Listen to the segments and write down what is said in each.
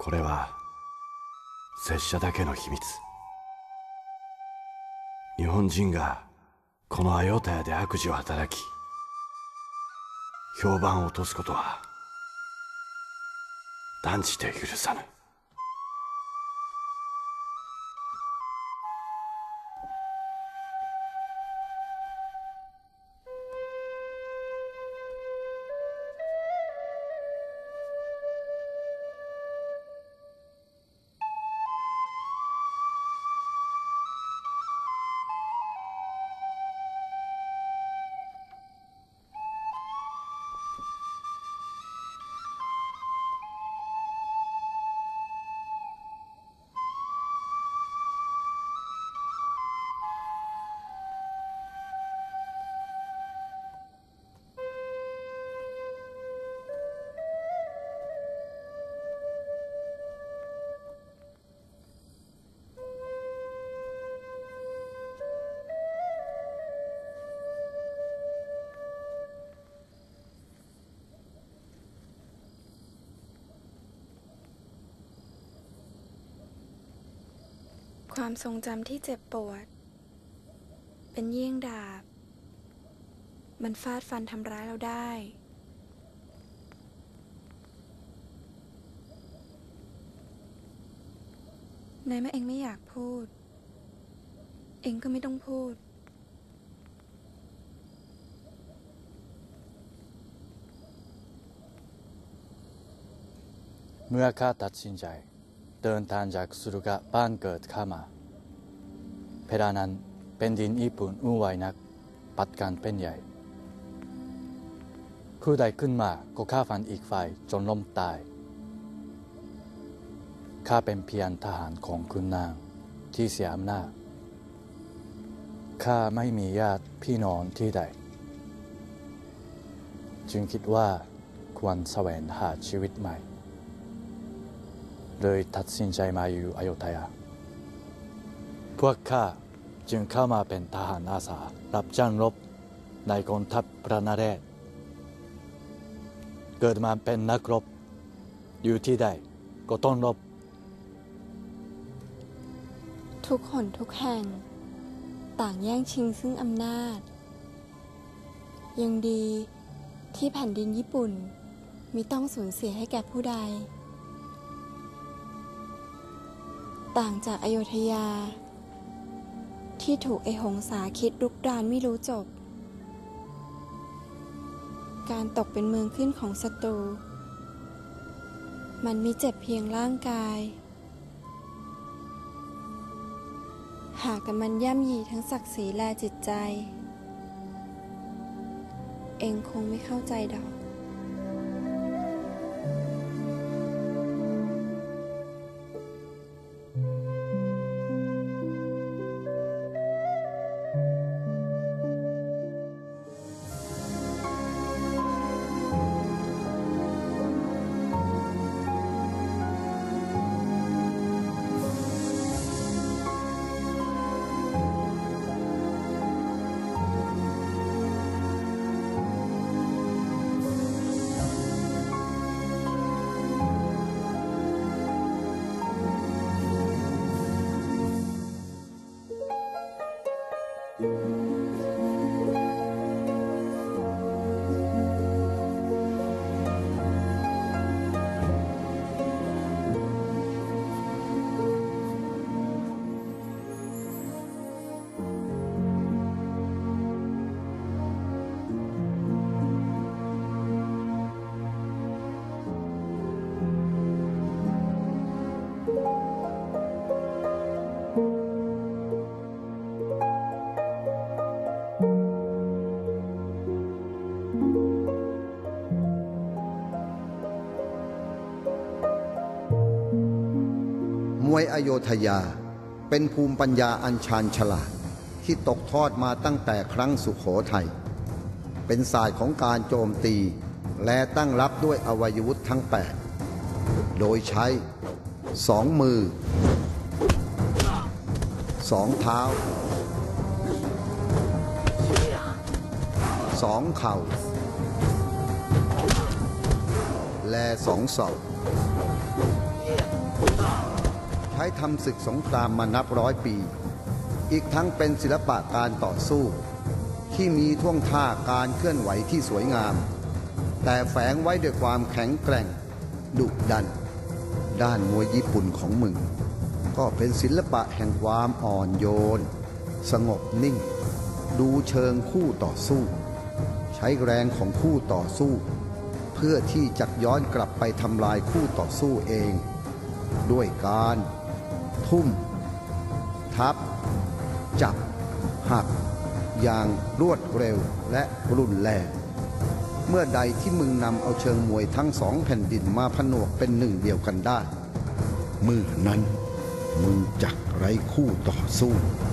これは拙者だけの秘密。日本人がこのアヨタヤで悪事を働き評判を落とすことは断じて許さぬ。 ความทรงจำที่เจ็บปวดเป็นเยี่ยงดาบมันฟาดฟันทำร้ายเราได้ในเมื่อเองไม่อยากพูดเองก็ไม่ต้องพูดเมื่อข้าตัดสินใจเดินทางจากสุรุกะบ้านเกิดข้ามาเพดานั้นเป็นดินญี่ปุ่นอู้ไวนักปัดกันเป็นใหญ่ผู้ใดขึ้นมาก็ฆ่าฟันอีกฝ่ายจนล้มตายข้าเป็นเพียงทหารของคุณนางที่เสียอำนาจข้าไม่มีญาติพี่น้องที่ใดจึงคิดว่าควรแสวงหาชีวิตใหม่เลยตัดสินใจมาอยู่อโยธยาพวกข้าจึงเข้ามาเป็นทหารอาสารับจ้างรบในกองทัพพระนเรศเกิดมาเป็นนักรบอยู่ที่ใดก็ต้องรบทุกหนทุกแห่งต่างแย่งชิงซึ่งอำนาจยังดีที่แผ่นดินญี่ปุ่นมิต้องสูญเสียให้แก่ผู้ใดต่างจากอโยธยาที่ถูกไอหงสาคิดรุกรานไม่รู้จบการตกเป็นเมืองขึ้นของศัตรูมันมิเจ็บเพียงร่างกายหากแต่มันย่ำยีทั้งศักดิ์ศรีและจิตใจเองคงไม่เข้าใจดอกมวยอโยธยาเป็นภูมิปัญญาอันชาญฉลาดที่ตกทอดมาตั้งแต่ครั้งสุโขทัยเป็นศาสตร์ของการโจมตีและตั้งรับด้วยอวัยวะทั้ง8โดยใช้2 มือ2 เท้า2 เข่าและ2 ศอกใช้ทำศึกสงครามมานับร้อยปี อีกทั้งเป็นศิลปะการต่อสู้ที่มีท่วงท่าการเคลื่อนไหวที่สวยงามแต่แฝงไว้ด้วยความแข็งแกร่งดุดันด้านมวยญี่ปุ่นของมึงก็เป็นศิลปะแห่งความอ่อนโยนสงบนิ่งดูเชิงคู่ต่อสู้ใช้แรงของคู่ต่อสู้เพื่อที่จะย้อนกลับไปทำลายคู่ต่อสู้เองด้วยการทุ่มทับจับหักอย่างรวดเร็วและรุนแรงเมื่อใดที่มึงนำเอาเชิงมวยทั้งสองแผ่นดินมาผนวกเป็นหนึ่งเดียวกันได้เมื่อนั้นมึงจักไร้คู่ต่อสู้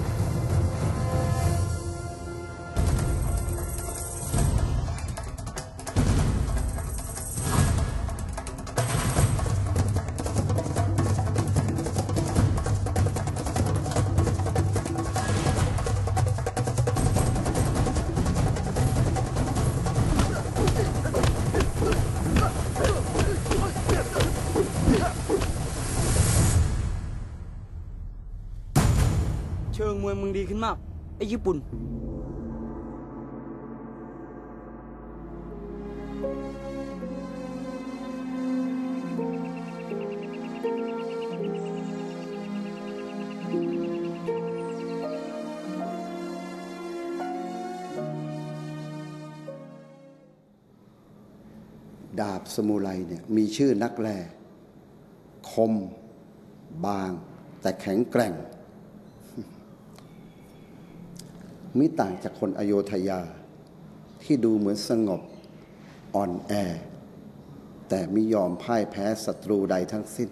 เชิงมวยมึงดีขึ้นมากไอ้ญี่ปุ่นดาบสมุไรเนี่ยมีชื่อนักแลคมบางแต่แข็งแกร่งมิต่างจากคนอโยธยาที่ดูเหมือนสงบอ่อนแอแต่มิยอมพ่ายแพ้ศัตรูใดทั้งสิ้น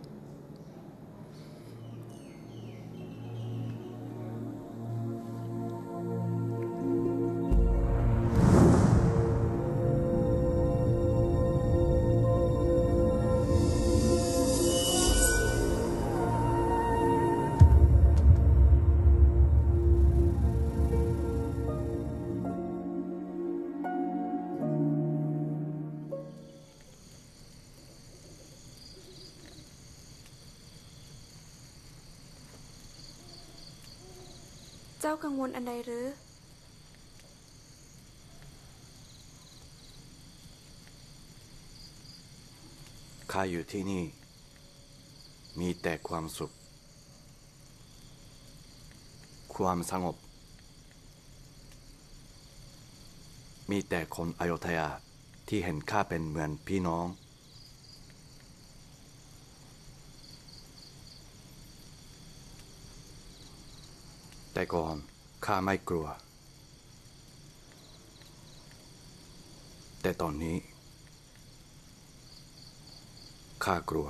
เจ้ากังวลอันใดหรือข้าอยู่ที่นี่มีแต่ความสุขความสงบมีแต่คนอโยธยาที่เห็นข้าเป็นเหมือนพี่น้องแต่ก่อนข้าไม่กลัวแต่ตอนนี้ข้ากลัว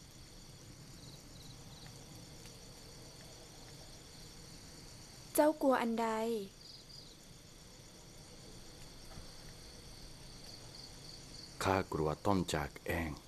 เจ้ากลัวอันใดข้ากลัวต้นจากเอง